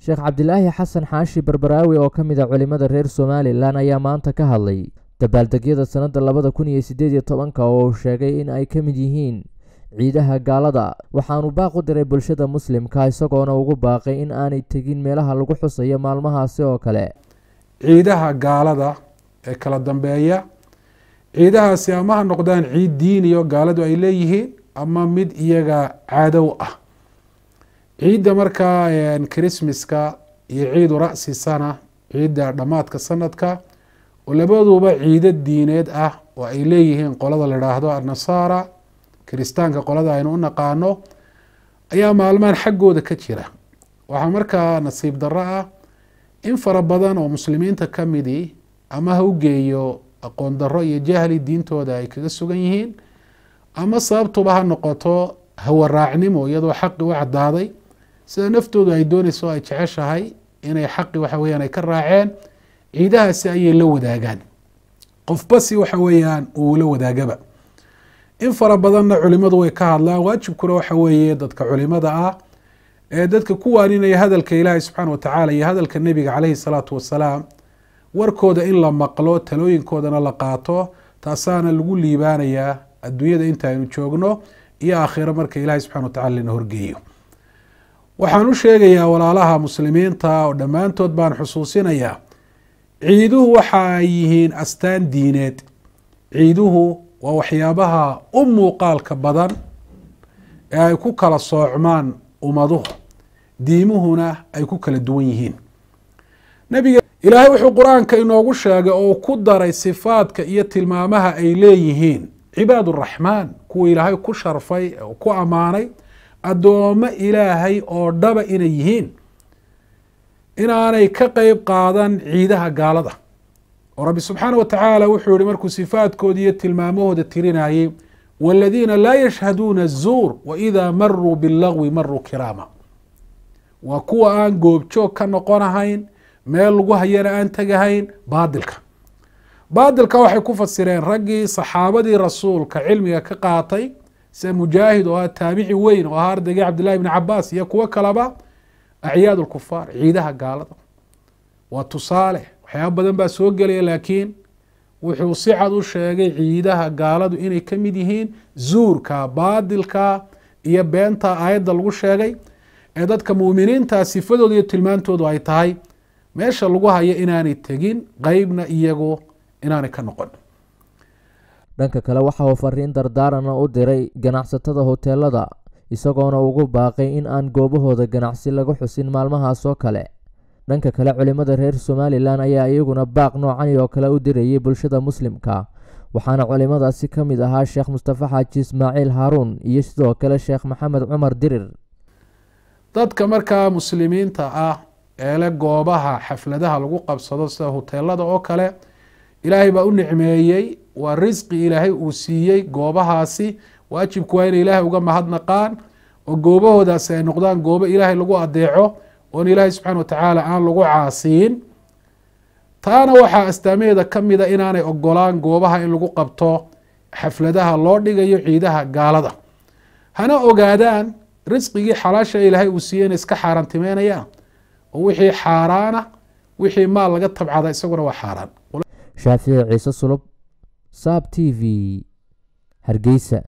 Sheekh Cabdilaahi Xasan Xaashi Barbaraawi oo kamid ah culimada reer Somaliland ayaa maanta ka hadlay dabaaldegyada sanada 2018 oo uu sheegay in ay kamid yihiin ciidaha gaalada. waxaanu baaq u diray bulshada muslimka isagoona ugu baaqay in aanay tegin meelaha lagu xusayo maalmahaasi oo kale. ciidaha gaalada ee kala dambeeya ciidahaasi ama ha noqdaan ciid diin iyo gaaladu ay leeyihiin ama mid iyaga caado ah. ciidda markaa Christmaska iyo ciidu ra'si sana, ciidda dhamaadka sanadka oo labaduba ciido diineed ah oo ay leeyihiin qolada la yiraahdo an-nasaara, kiristaanka qolada aynu u naqaano ayaa maalmaan xaggooda ka jira. waxaa markaa nasiib darro ah in fara badan oo muslimiinta ka midi ama ha u geeyo aqoon darro iyo jahli diintooda ay kaga sugan yihiin, ama sababtuba ha noqoto hawaraacnimo iyadoo xaqi u cadaaday sida naftoodu ay doonayso ay jeceshahay inay xaqi waxa weeyaan ay ka raaceen. ciidahaasi ayay la wadaagaan, qofba si waxa weeyaan uu la wadaagaba. in fara badanna culimadu way ka hadlaan, waajibkuna waxa weeye dadka culimada ah ee dadka ku waaninaya hadalka ilaahay subxaana watacaala iyo hadalka nebiga caleyhi salaatu wasalaam warkooda in la maqlo, talooyinkoodana la qaato, taasaana lagu liibaanayaa adduunyada inta aynu joogno iyo aakhiro marka ilaahay subxana watacaala lana horgeeyo. waxaan u sheegayaa walaalaha muslimiinta oo dhammaantood baan xusuusinayaa, ciiduhu waxa ay yihiin astaan diineed. ciiduhu waa waxyaabaha u muuqaalka badan ee ay ku kala soocmaan ummaduhu, diimuhuna ay ku kala duwan yihiin. nabiga ilaahay wuxuu qur-aanka inoogu sheegay oo ku daray sifaadka iyo tilmaamaha ay leeyihiin cibaad uraxmaan, kuwa ilaahay ku sharfay oo ku ammaanay addoomo ilaahay oo dhaba inay yihiin, inaanay ka qeyb qaadan ciidaha gaalada. oo rabbi subxaana watacaala wuxuu yihi markuu sifaadkooda iyo tilmaamahooda tirinayay, wاladiina laa yashhaduuna الzuur waidaa maruu biاllagwi maruu kiraama. waa kuwa aan goobjoog ka noqonahayn, meel lagu hayana aan tegahayn baadilka. baadilka waxay ku fasireen raggii saxaabadii rasuulka cilmiga ka qaatay sida mujaahid oo taabici weyn oo ahaa ardaygii cabdillahi bni cabaas iyo kuwo kaleba, acyaad lkufaar, ciidaha gaalada. waa tusaale, waxyaaba badan baa soo gelaya, laakiin wuxuu si cad u sheegay ciidaha gaaladu inay ka mid yihiin zuurka, baadilka iyo beenta aayadda lagu sheegay, ee dadka muuminiinta sifadooda iyo tilmaantoodu ay tahay meesha lagu hayo inaanay tegin, qeybna iyagu inaanay ka noqon. dhanka kale waxa uu fariin dardaarana u diray ganacsatada hoteelada isagoona ugu baaqay in aan goobahooda ganacsi laga xusin maalmahaas oo kale. dhanka kale culimada reer Somaliland ayaa iyaguna baaq noocan oo kale u dirayay bulshada muslimka, waxaana culimadaasi ka mid ahaa Sheekh Mustafa Xaaji Ismaaciil Haaruun iyo sidoo kale Sheekh Maxamed Cumar Dirir. dadka markaa muslimiinta ah ee leh goobaha xafladaha lagu qabsado sida hoteelada oo kale, ilaahay baa u nicmeeyey, waa risqi ilaahay uu siiyey goobahaasi. waajibku waa inay ilaahay uga mahadnaqaan oo goobahoodaasi ay noqdaan goobo ilaahay lagu adeeco oon ilaahay subxaana watacaala aan lagu caasiyin. taana waxaa astaameeda ka mida inaanay ogolaan goobaha in lagu qabto xafladaha loo dhigayo ciidaha gaalada. hana ogaadaan risqigii xalaasha ilaahay uu siiyey inay iska xaaraantimeynayaan, oo wixii xaaraana, wixii maal laga tabcada isaguna waa xaaraan. Shaafici Ciise Sulub, Saab TV, Hargeysa.